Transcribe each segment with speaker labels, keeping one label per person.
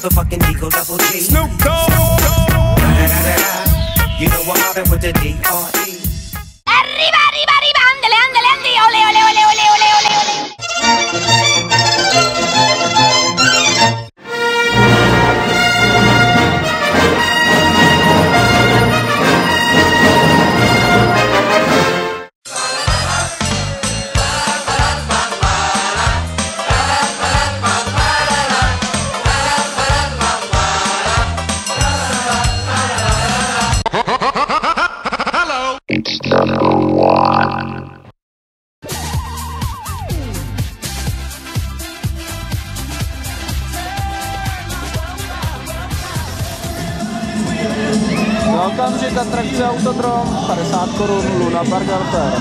Speaker 1: motherfucking Eagle Double G.
Speaker 2: Snoop Dogg.
Speaker 1: You know I'm out there with the D.R.E.
Speaker 3: Arriba, arriba, arriba, ándale, ándale, ándale, ole, ole, ole, ole, ole, ole, ole.
Speaker 4: Okamžik atrakce Autodrom, 50 korun, Luna Park Alter.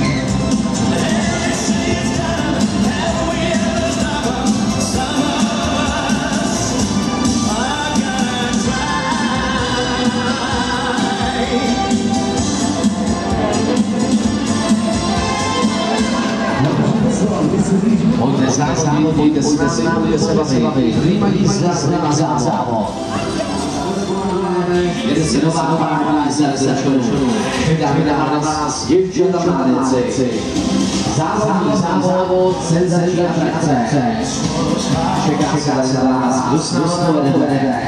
Speaker 5: Pojďte se bavit, prima jízda, nemá závod. Jede si nová jízda ze školu, čekáme na vás, děvčata mládenci. Závodní závod, senzační atrakce. Čeká se na vás, kdo s nás povede.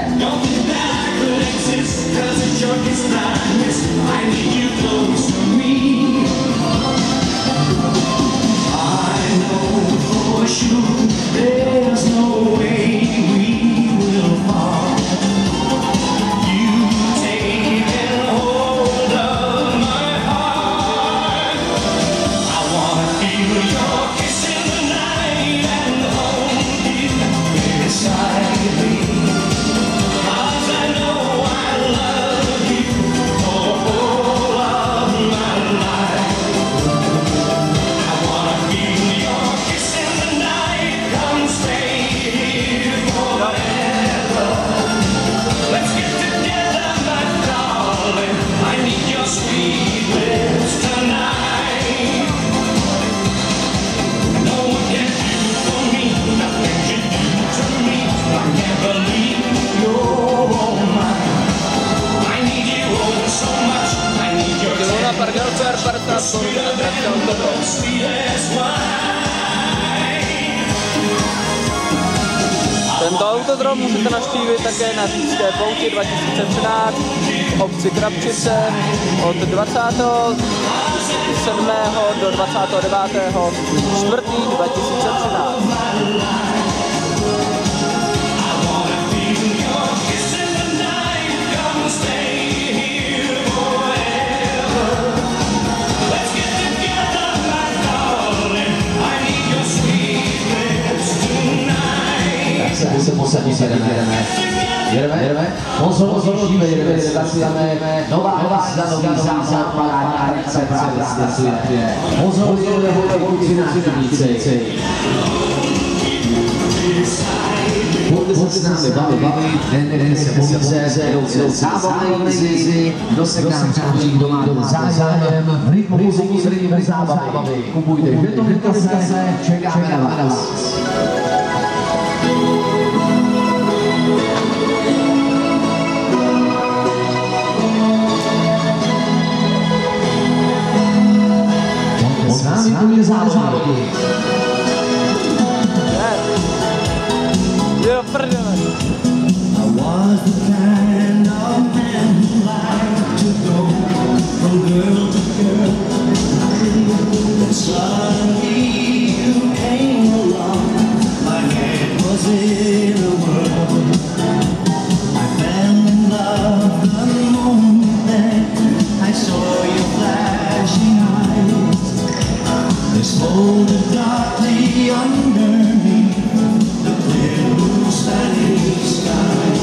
Speaker 6: There's no way we will fall. You take hold of my heart. I wanna feel your kiss in the night and hold you beside me. 'Cause I know I love you for all of my life. I wanna feel your kiss in the night. Come stay here forever. Let's get together, my darling. I need your sweet lips tonight. No one can do for me nothing you do to me. I can't believe you're all mine. I need you oh so much. I need your
Speaker 4: Luna Park Alter, 50 korun, atrakce Autodrom.
Speaker 6: sweetest wine.
Speaker 4: Tento autodrom můžete navštívit také na Říšské pouti 2013 v obci Krapčice od 27. do 29. čtvrtý 2013.
Speaker 5: Tak se posadit, jedeme. Pozor, jedeme. Nová závod, parádní akce právě startuje. Pozor, jedeme návštěvníci. Pojďte se s námi bavit, jen se povíze, jdou zábavné jízdy, kdo se k nám přijíždí, kdo má zájem, rytmu muziky, zábavy, kupujte žetony, čekáme na vás. S námi půjde závody.
Speaker 4: Jo, prdele.
Speaker 6: I was the kind of man who liked to go from girl to girl. And suddenly you came along. My head was in a whirl. I fell in love the moment that I saw your flashing eyes. They smoldered darkly underneath the clear blue sunny sky.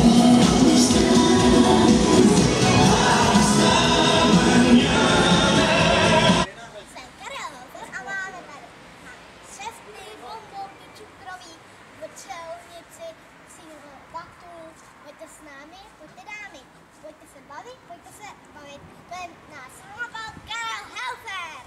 Speaker 3: Jsem Karel Hofer a máme tady křesny, bombonky, cukroví, včelnici, síru, vatu. Pojďte s námi, pojďte dámy, pojďte se bavit, to je náš samopal Karel Hofer.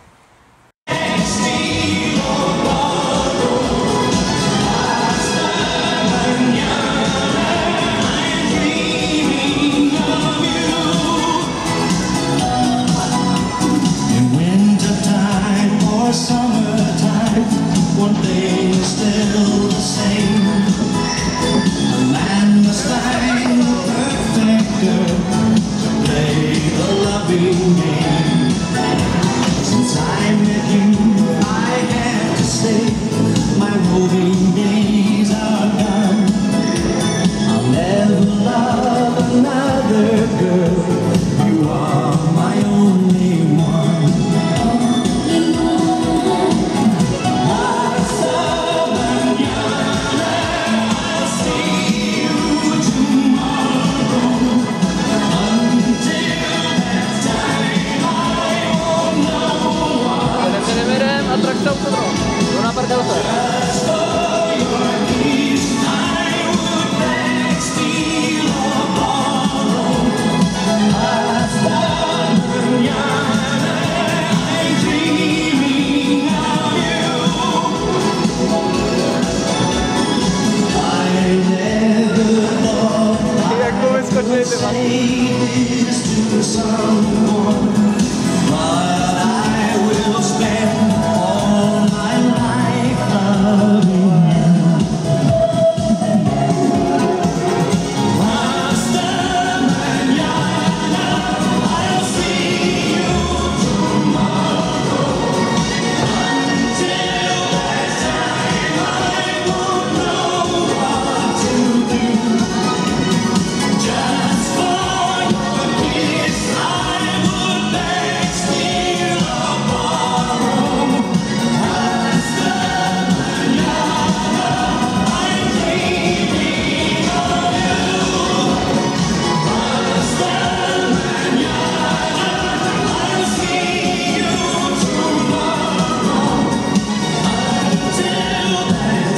Speaker 6: say this to someone, but I will spend all my life loving you. Hasta mañana, I'll see you tomorrow. Until that time, I won't know what to do. Just for your kiss, I would beg, steal or borrow. Hasta mañana, I'm dreaming of you. Hasta mañana, I'll see you tomorrow. Until that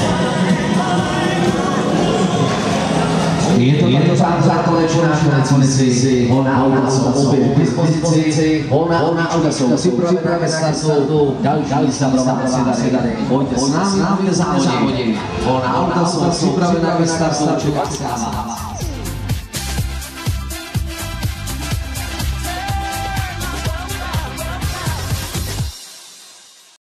Speaker 6: time,
Speaker 5: Je to zákonečná koneci, volná auta jsou opět k dispozici, volná auta jsou připravené na startu, další závodníci tady, pojďte s námi závodit, volná auta jsou připravené na startu, čeká se.